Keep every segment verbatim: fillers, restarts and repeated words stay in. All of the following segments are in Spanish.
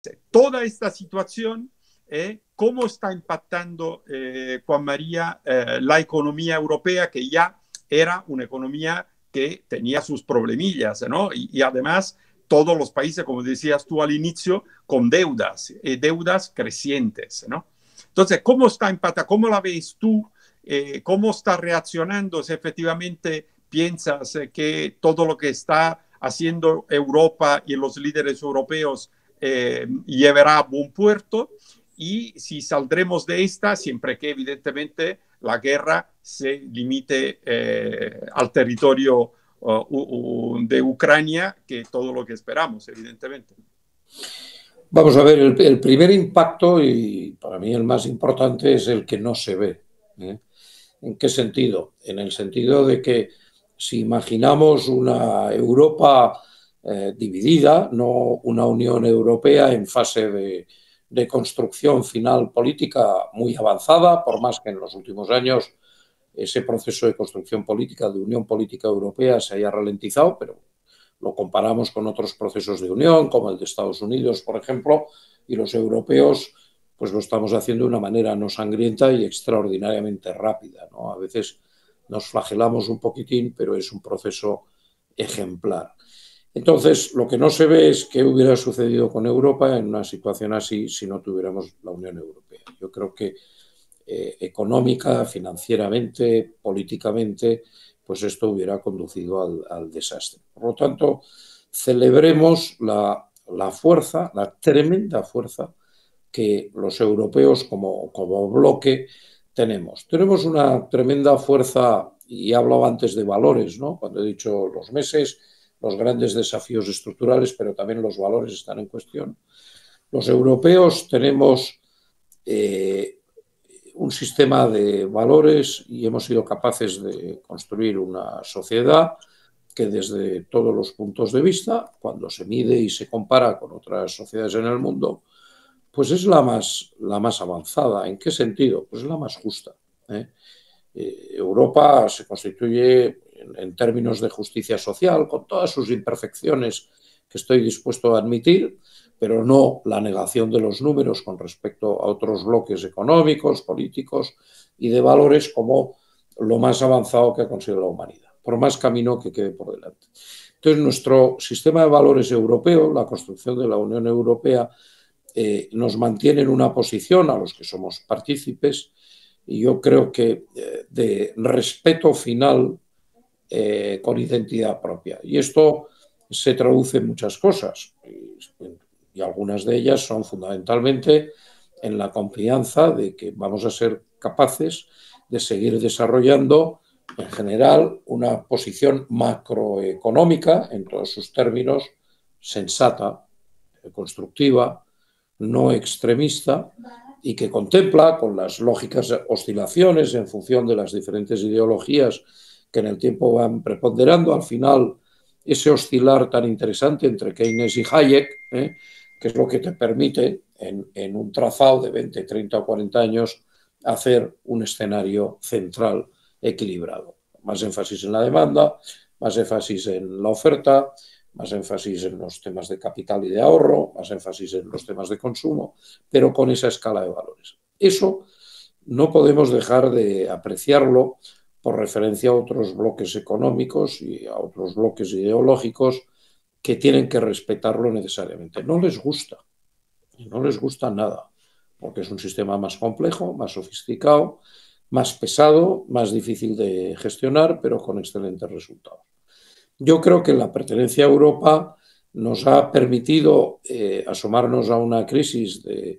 Toda esta situación, eh, ¿cómo está impactando, eh, Juan María, eh, la economía europea, que ya era una economía que tenía sus problemillas, ¿no? Y, y además todos los países, como decías tú al inicio, con deudas, eh, deudas crecientes, ¿no? Entonces, ¿cómo está impactando? ¿Cómo la ves tú? Eh, ¿Cómo está reaccionando? Si efectivamente piensas eh, que todo lo que está haciendo Europa y los líderes europeos eh, llevará a buen puerto, y si saldremos de esta, siempre que evidentemente la guerra se limite eh, al territorio uh, uh, de Ucrania, que todo lo que esperamos, evidentemente. Vamos a ver, el, el primer impacto, y para mí el más importante, es el que no se ve, ¿eh? ¿En qué sentido? En el sentido de que si imaginamos una Europa eh, dividida, no una Unión Europea en fase de, de construcción final política muy avanzada, por más que en los últimos años ese proceso de construcción política, de unión política europea, se haya ralentizado, pero lo comparamos con otros procesos de unión, como el de Estados Unidos, por ejemplo, y los europeos pues lo estamos haciendo de una manera no sangrienta y extraordinariamente rápida, ¿no? A veces nos flagelamos un poquitín, pero es un proceso ejemplar. Entonces, lo que no se ve es qué hubiera sucedido con Europa en una situación así si no tuviéramos la Unión Europea. Yo creo que eh, económica, financieramente, políticamente, pues esto hubiera conducido al, al desastre. Por lo tanto, celebremos la, la fuerza, la tremenda fuerza que los europeos como, como bloque tenemos. Tenemos una tremenda fuerza, y he hablado antes de valores, ¿no? Cuando he dicho los meses, los grandes desafíos estructurales, pero también los valores están en cuestión. Los europeos tenemos eh, un sistema de valores y hemos sido capaces de construir una sociedad que desde todos los puntos de vista, cuando se mide y se compara con otras sociedades en el mundo, pues es la más, la más avanzada. ¿En qué sentido? Pues es la más justa, ¿eh? Eh, Europa se constituye en, en términos de justicia social, con todas sus imperfecciones que estoy dispuesto a admitir, pero no la negación de los números con respecto a otros bloques económicos, políticos y de valores como lo más avanzado que ha conseguido la humanidad, por más camino que quede por delante. Entonces, nuestro sistema de valores europeo, la construcción de la Unión Europea, eh, nos mantiene en una posición a los que somos partícipes, y yo creo que eh, de respeto final eh, con identidad propia. Y esto se traduce en muchas cosas, y, y algunas de ellas son fundamentalmente en la confianza de que vamos a ser capaces de seguir desarrollando en general una posición macroeconómica en todos sus términos sensata, constructiva, no extremista, y que contempla, con las lógicas oscilaciones en función de las diferentes ideologías que en el tiempo van preponderando, al final ese oscilar tan interesante entre Keynes y Hayek, ¿eh? que es lo que te permite en, en un trazado de veinte, treinta o cuarenta años hacer un escenario central equilibrado. Más énfasis en la demanda, más énfasis en la oferta, más énfasis en los temas de capital y de ahorro, más énfasis en los temas de consumo, pero con esa escala de valores. Eso no podemos dejar de apreciarlo por referencia a otros bloques económicos y a otros bloques ideológicos que tienen que respetarlo necesariamente. No les gusta, no les gusta nada, porque es un sistema más complejo, más sofisticado, más pesado, más difícil de gestionar, pero con excelentes resultados. Yo creo que la pertenencia a Europa nos ha permitido eh, asomarnos a una crisis de,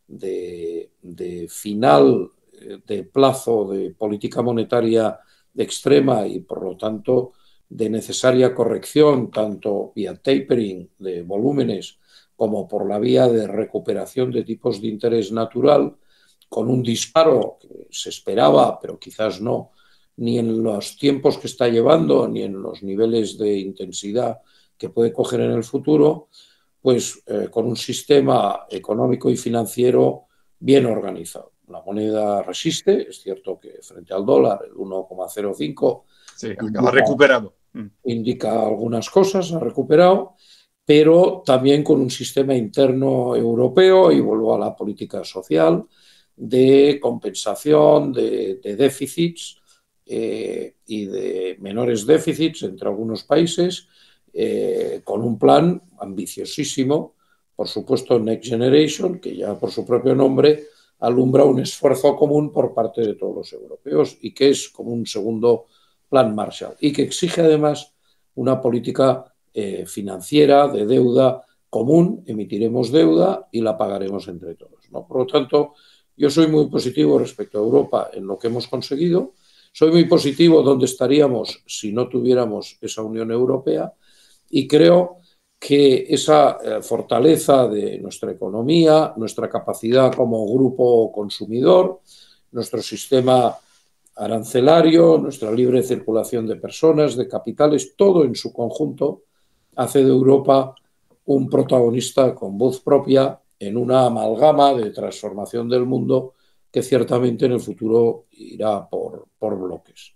de, de final de plazo de política monetaria extrema y, por lo tanto, de necesaria corrección, tanto vía tapering de volúmenes como por la vía de recuperación de tipos de interés natural, con un disparo que se esperaba, pero quizás no, ni en los tiempos que está llevando, ni en los niveles de intensidad que puede coger en el futuro, pues eh, con un sistema económico y financiero bien organizado. La moneda resiste, es cierto que frente al dólar el uno coma cero cinco sí, indica, ha recuperado. indica algunas cosas, ha recuperado, pero también con un sistema interno europeo, y vuelvo a la política social, de compensación de, de déficits eh, y de menores déficits entre algunos países, eh, con un plan ambiciosísimo, por supuesto Next Generation, que ya por su propio nombre alumbra un esfuerzo común por parte de todos los europeos y que es como un segundo plan Marshall y que exige además una política eh, financiera de deuda común, emitiremos deuda y la pagaremos entre todos, ¿no? Por lo tanto, yo soy muy positivo respecto a Europa en lo que hemos conseguido, soy muy positivo donde estaríamos si no tuviéramos esa Unión Europea y creo que esa eh, fortaleza de nuestra economía, nuestra capacidad como grupo consumidor, nuestro sistema arancelario, nuestra libre circulación de personas, de capitales, todo en su conjunto hace de Europa un protagonista con voz propia en una amalgama de transformación del mundo que ciertamente en el futuro irá por, por bloques.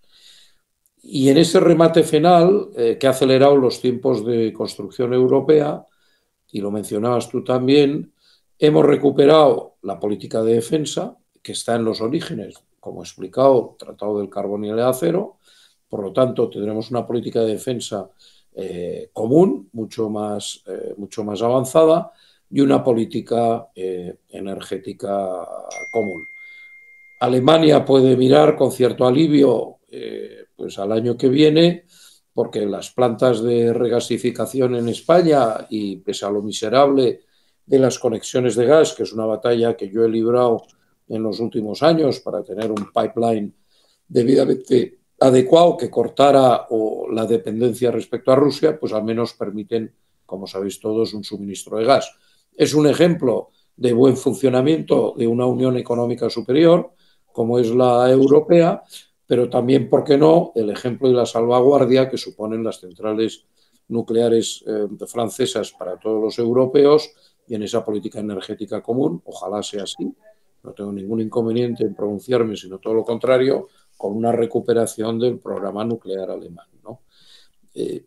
Y en ese remate final, eh, que ha acelerado los tiempos de construcción europea, y lo mencionabas tú también, hemos recuperado la política de defensa, que está en los orígenes, como he explicado, Tratado del Carbón y el Acero. Por lo tanto, tendremos una política de defensa eh, común, mucho más, eh, mucho más avanzada, y una política eh, energética común. Alemania puede mirar con cierto alivio eh, pues al año que viene, porque las plantas de regasificación en España, y pese a lo miserable de las conexiones de gas, que es una batalla que yo he librado en los últimos años para tener un pipeline debidamente adecuado que cortara o la dependencia respecto a Rusia, pues al menos permiten, como sabéis todos, un suministro de gas. Es un ejemplo de buen funcionamiento de una unión económica superior, como es la europea, pero también, ¿por qué no?, el ejemplo y la salvaguardia que suponen las centrales nucleares eh, francesas para todos los europeos y en esa política energética común. Ojalá sea así. No tengo ningún inconveniente en pronunciarme, sino todo lo contrario, con una recuperación del programa nuclear alemán, ¿no? Eh,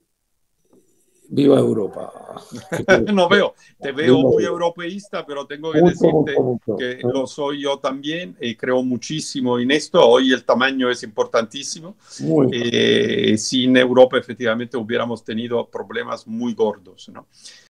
¡Viva Europa! No veo, te veo muy europeísta, pero tengo que Mucho, mucho, decirte mucho. que lo soy yo también y creo muchísimo en esto. Hoy el tamaño es importantísimo. Muy Eh, sin Europa efectivamente hubiéramos tenido problemas muy gordos, ¿no?